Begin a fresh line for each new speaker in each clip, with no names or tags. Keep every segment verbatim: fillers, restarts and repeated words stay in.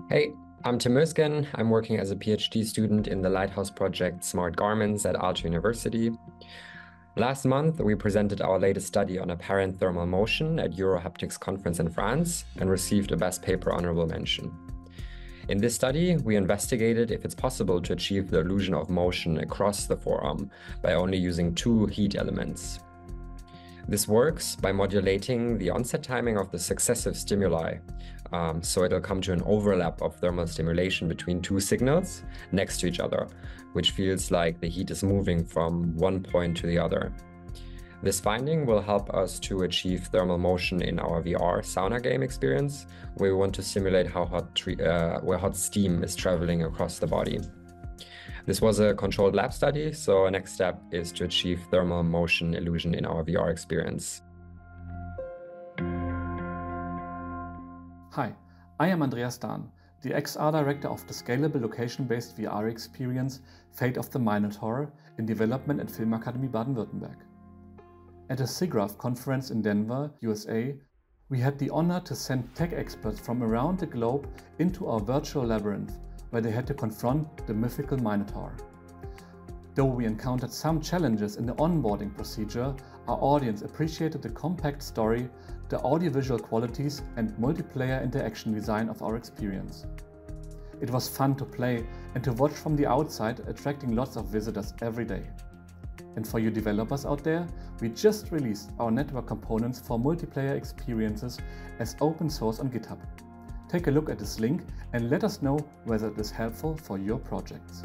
Hey, I'm Timon. I'm working as a PhD student in the Lighthouse project Smart Garments at Aalto University. Last month, we presented our latest study on apparent thermal motion at Eurohaptics conference in France and received a Best Paper honorable mention. In this study, we investigated if it's possible to achieve the illusion of motion across the forearm by only using two heat elements. This works by modulating the onset timing of the successive stimuli, um, so it'll come to an overlap of thermal stimulation between two signals next to each other, which feels like the heat is moving from one point to the other. This finding will help us to achieve thermal motion in our V R sauna game experience, where we want to simulate how hot, uh, where hot steam is traveling across the body. This was a controlled lab study, so our next step is to achieve thermal motion illusion in our V R experience.
Hi, I am Andreas Dahn, the X R director of the scalable location-based V R experience Fate of the Minotaur in development at Filmakademie Baden-Württemberg. At a SIGGRAPH conference in Denver, U S A, we had the honor to send tech experts from around the globe into our virtual labyrinth, where they had to confront the mythical Minotaur. Though we encountered some challenges in the onboarding procedure, our audience appreciated the compact story, the audiovisual qualities and multiplayer interaction design of our experience. It was fun to play and to watch from the outside, attracting lots of visitors every day. And for you developers out there, we just released our network components for multiplayer experiences as open source on GitHub. Take a look at this link and let us know whether it is helpful for your projects.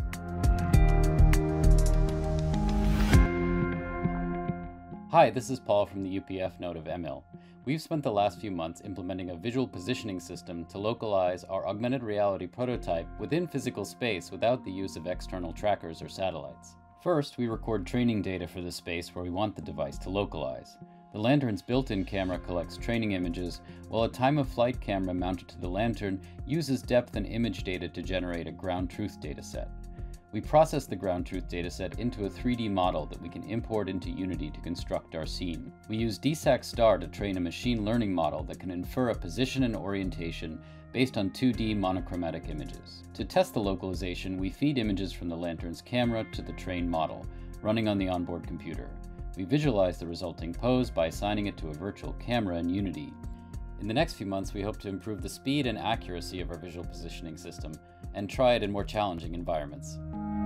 Hi, this is Paul from the U P F node of Emil. We've spent the last few months implementing a visual positioning system to localize our augmented reality prototype within physical space without the use of external trackers or satellites. First, we record training data for the space where we want the device to localize. The lantern's built-in camera collects training images, while a time-of-flight camera mounted to the lantern uses depth and image data to generate a ground truth dataset. We process the ground truth dataset into a three D model that we can import into Unity to construct our scene. We use D SAC star to train a machine learning model that can infer a position and orientation based on two D monochromatic images. To test the localization, we feed images from the lantern's camera to the trained model, running on the onboard computer. We visualize the resulting pose by assigning it to a virtual camera in Unity. In the next few months, we hope to improve the speed and accuracy of our visual positioning system and try it in more challenging environments.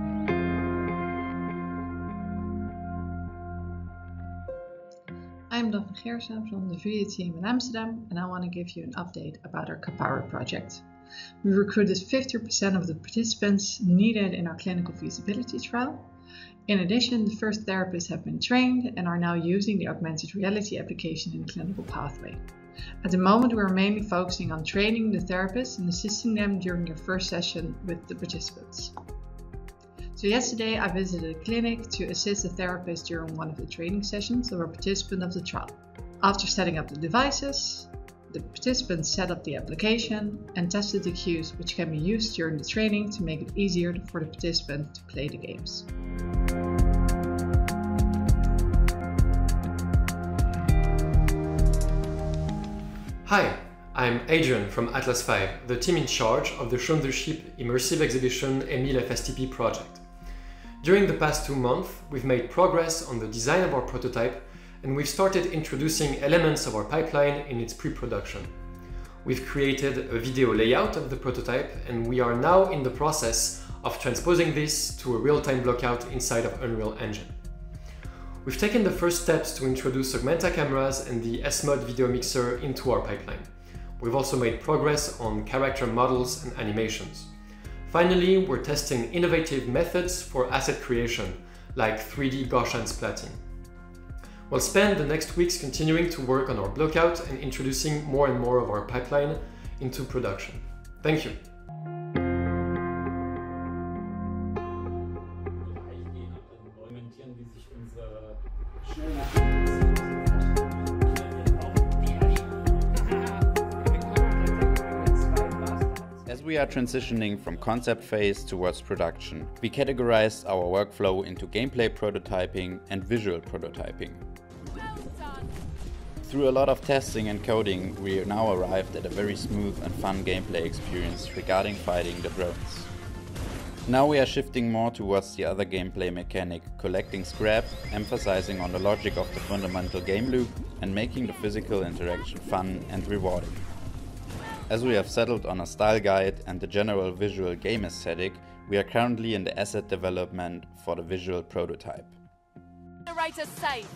I'm Daphne Gersen from the Vrije team in Amsterdam, and I want to give you an update about our CAPARE project. We recruited fifty percent of the participants needed in our clinical feasibility trial. In addition, the first therapists have been trained and are now using the augmented reality application in the clinical pathway. At the moment, we are mainly focusing on training the therapists and assisting them during their first session with the participants. So yesterday I visited a clinic to assist the therapist during one of the training sessions of a participant of the trial. After setting up the devices, the participants set up the application and tested the cues which can be used during the training to make it easier for the participant to play the games.
Hi, I'm Adrian from Atlas five, the team in charge of the Show on the Ship immersive exhibition Emil F S T P project. During the past two months, we've made progress on the design of our prototype, and we've started introducing elements of our pipeline in its pre-production. We've created a video layout of the prototype, and we are now in the process of transposing this to a real-time blockout inside of Unreal Engine. We've taken the first steps to introduce Augmenta cameras and the S mod video mixer into our pipeline. We've also made progress on character models and animations. Finally, we're testing innovative methods for asset creation, like three D Gaussian splatting. We'll spend the next weeks continuing to work on our blockout and introducing more and more of our pipeline into production. Thank you.
As we are transitioning from concept phase towards production, we categorized our workflow into gameplay prototyping and visual prototyping. Through a lot of testing and coding, we now arrived at a very smooth and fun gameplay experience regarding fighting the drones. Now we are shifting more towards the other gameplay mechanic, collecting scrap, emphasizing on the logic of the fundamental game loop and making the physical interaction fun and rewarding. As we have settled on a style guide and the general visual game aesthetic, we are currently in the asset development for the visual prototype.
The writer safe.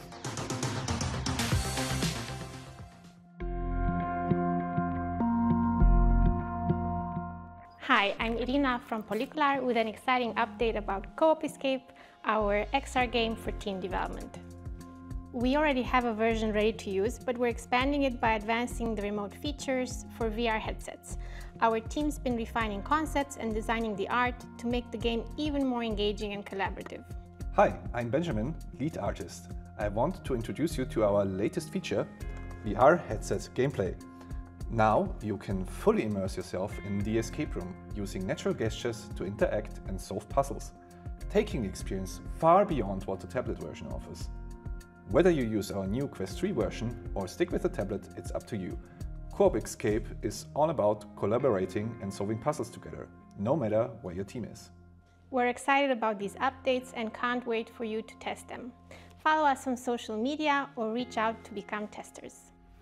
Hi, I'm Irina from Polycular with an exciting update about coopXscape, our X R game for team development. We already have a version ready to use, but we're expanding it by advancing the remote features for V R headsets. Our team's been refining concepts and designing the art to make the game even more engaging and collaborative.
Hi, I'm Benjamin, lead artist. I want to introduce you to our latest feature, V R headset gameplay. Now you can fully immerse yourself in the escape room using natural gestures to interact and solve puzzles, taking the experience far beyond what the tablet version offers. Whether you use our new Quest three version or stick with the tablet, it's up to you. coopXscape is all about collaborating and solving puzzles together, no matter where your team is.
We're excited about these updates and can't wait for you to test them. Follow us on social media or reach out to become testers.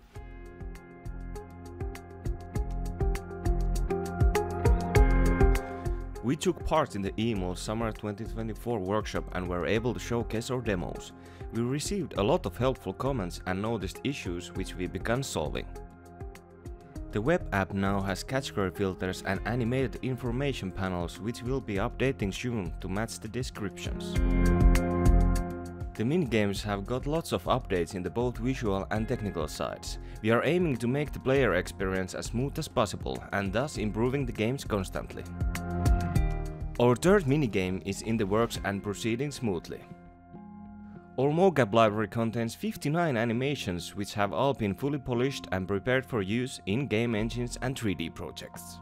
We took part in the Emil Summer twenty twenty-four workshop and were able to showcase our demos. We received a lot of helpful comments and noticed issues which we began solving. The web app now has category filters and animated information panels which will be updating soon to match the descriptions. The minigames have got lots of updates in the both visual and technical sides. We are aiming to make the player experience as smooth as possible and thus improving the games constantly. Our third minigame is in the works and proceeding smoothly. Our mocap library contains fifty-nine animations which have all been fully polished and prepared for use in game engines and three D projects.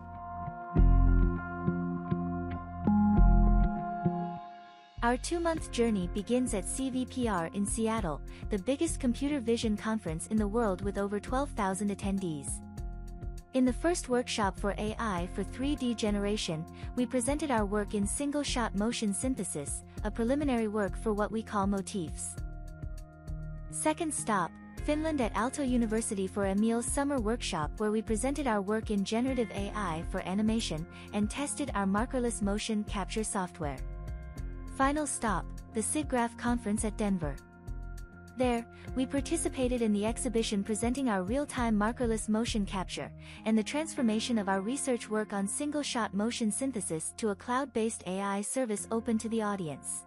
Our two-month journey begins at C V P R in Seattle, the biggest computer vision conference in the world with over twelve thousand attendees. In the first workshop for A I for three D generation, we presented our work in single-shot motion synthesis, a preliminary work for what we call motifs. Second stop, Finland at Aalto University for Emil's summer workshop where we presented our work in generative A I for animation and tested our markerless motion capture software. Final stop, the SIGGRAPH conference at Denver. There, we participated in the exhibition presenting our real-time markerless motion capture, and the transformation of our research work on single-shot motion synthesis to a cloud-based A I service open to the audience.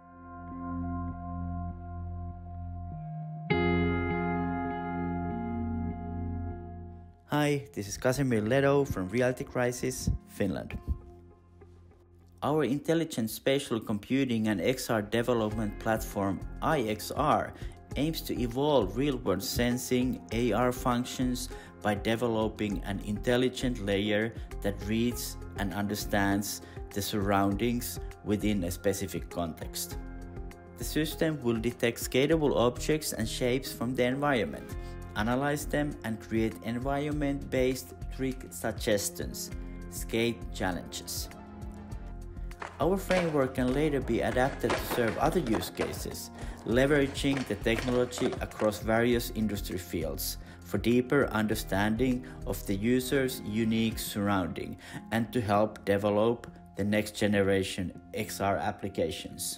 Hi, this is Casimir Leto from Reality Crisis, Finland. Our intelligent spatial computing and X R development platform I X R aims to evolve real-world sensing A R functions by developing an intelligent layer that reads and understands the surroundings within a specific context. The system will detect scalable objects and shapes from the environment, analyze them and create environment-based trick suggestions, skate challenges. Our framework can later be adapted to serve other use cases, leveraging the technology across various industry fields for deeper understanding of the user's unique surrounding and to help develop the next generation X R applications.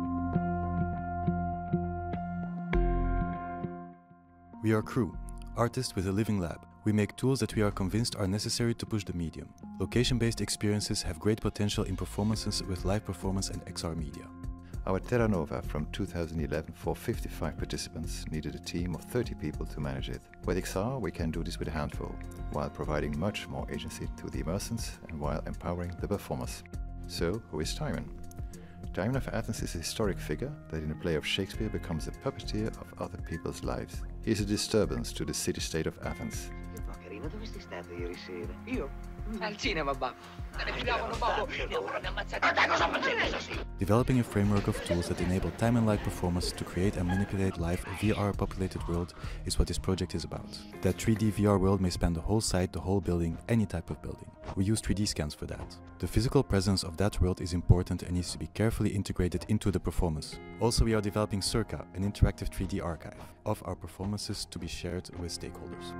We are Crew, artists with a living lab. We make tools that we are convinced are necessary to push the medium. Location-based experiences have great potential in performances with live performance and X R media.
Our Terra Nova from two thousand eleven for fifty-five participants needed a team of thirty people to manage it. With X R we can do this with a handful, while providing much more agency to the immersants and while empowering the performers. So, who is Timon? Timon of Athens is a historic figure that in a play of Shakespeare becomes a puppeteer of other people's lives. He is a disturbance to the city-state of Athens.
Martina, dove sei stata ieri sera? Io? Al cinema, babbo. Te ne fidavano, babbo. Mi auguro mi ammazzate. Ma te cosa facessi?
Developing a framework of tools that enable time and light performance to create and manipulate live V R-populated world is what this project is about. That three D V R world may span the whole site, the whole building, any type of building. We use three D scans for that. The physical presence of that world is important and needs to be carefully integrated into the performance. Also, we are developing Circa, an interactive three D archive of our performances to be shared with stakeholders.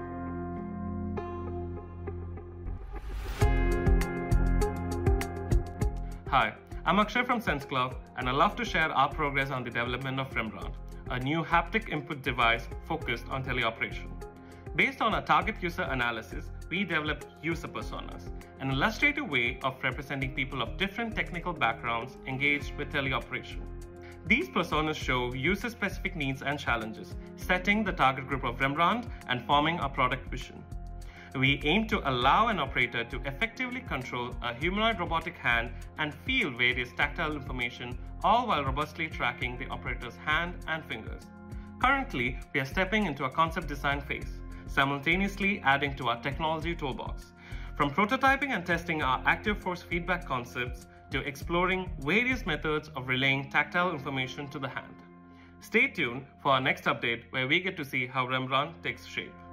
Hi, I'm Akshay from SenseGlove, and I love to share our progress on the development of Rembrandt, a new haptic input device focused on teleoperation. Based on our target user analysis, we developed user personas, an illustrative way of representing people of different technical backgrounds engaged with teleoperation. These personas show user-specific needs and challenges, setting the target group of Rembrandt and forming our product vision. We aim to allow an operator to effectively control a humanoid robotic hand and feel various tactile information, all while robustly tracking the operator's hand and fingers. Currently, we are stepping into a concept design phase, simultaneously adding to our technology toolbox. From prototyping and testing our active force feedback concepts to exploring various methods of relaying tactile information to the hand. Stay tuned for our next update where we get to see how Rembrandt takes shape.